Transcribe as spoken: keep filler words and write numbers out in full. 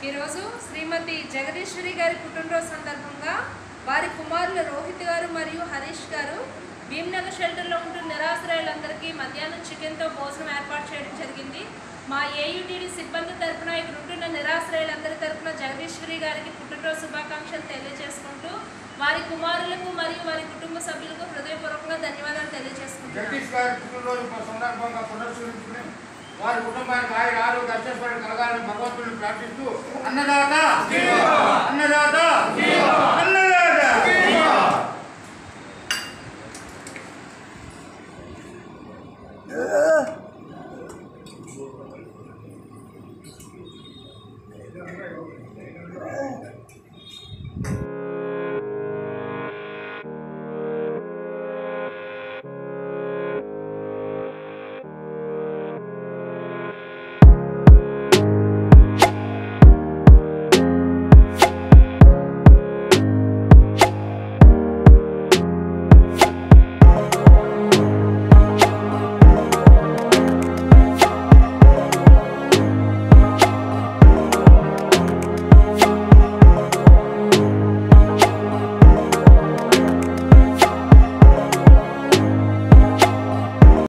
ఈరోజు శ్రీమతి జగదీశ్వరి గారి పుట్టినరోజు సందర్భంగా వారి కుమారులు రోహిత్ గారు మరియు హరీష్ గారు భీమ్నగర్ షెల్టర్లో ఉంటున్న నిరాశ్రయులందరికీ మధ్యాహ్నం చికెన్తో భోజనం ఏర్పాటు చేయడం జరిగింది. మా ఏయుటీడీ సిబ్బంది తరఫున ఇక్కడ ఉంటున్న నిరాశ్రయులందరి తరఫున జగదీశ్వరి గారికి పుట్టినరోజు శుభాకాంక్షలు తెలియజేసుకుంటూ వారి కుమారులకు మరియు వారి కుటుంబ సభ్యులకు హృదయపూర్వకంగా ధన్యవాదాలు తెలియజేసుకుంటున్నాను. వారి కుటుంబానికి ఆయుర ఆరోగ్య అత్యవసరం కలగాలని భగవంతుడిని ప్రార్థిస్తూ అన్నదాత అన్నదాత